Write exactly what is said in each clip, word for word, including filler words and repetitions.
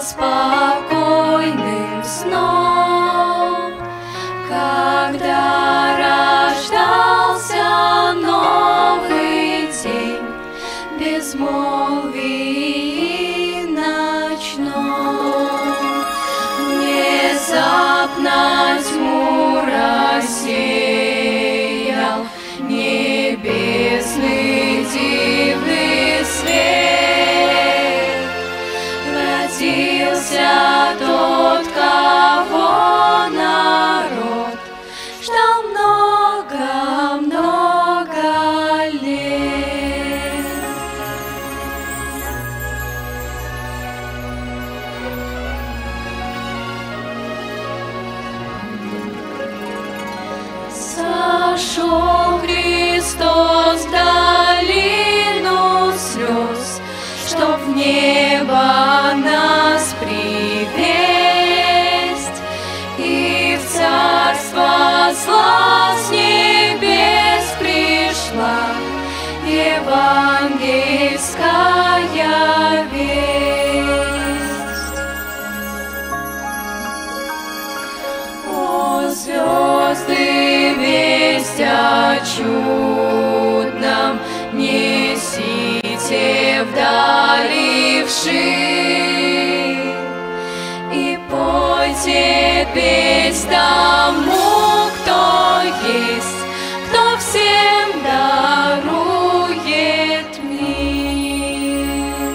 спокойным сном, когда рождался новый день безмолвии ночном. Внезапно тьму рассеял небесный дивный свет. Родился тот, кого народ ждал много-много лет. Сошел Христос в долину слез, чтоб в небо нас привесть, и в царство слав с небес пришла евангельская весть. О, звезды, весть о чудном несите вдали вширь, и пойте петь тому, кто есть, кто всем дарует мир.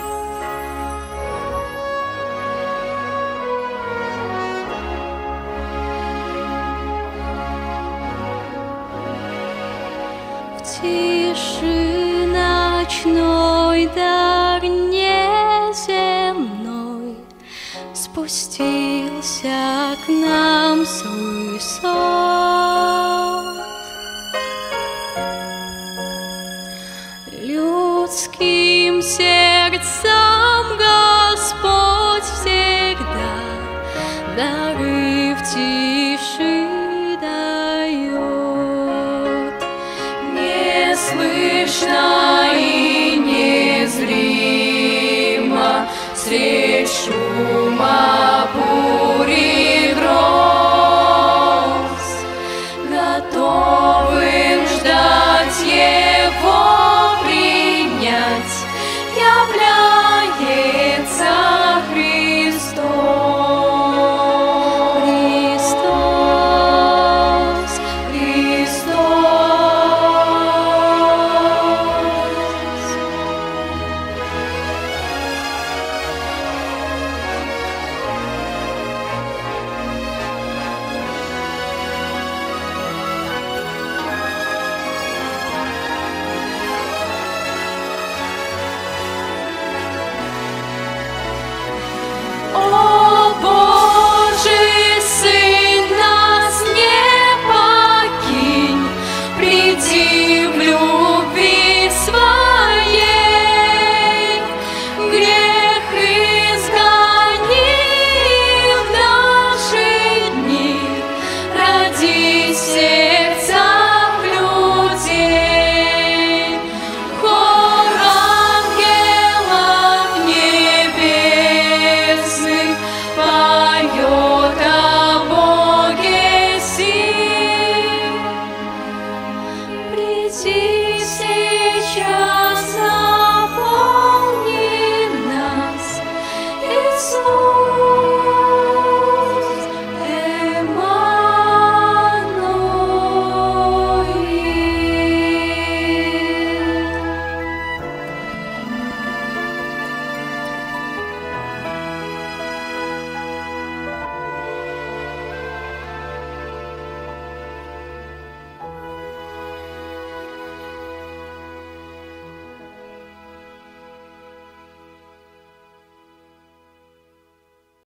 В тиши ночной, дар неземной, спустился к нам с высот. Людским сердцам Господь всегда дары в тиши дает. Не слышно и незримо средь шума бури гроз, готов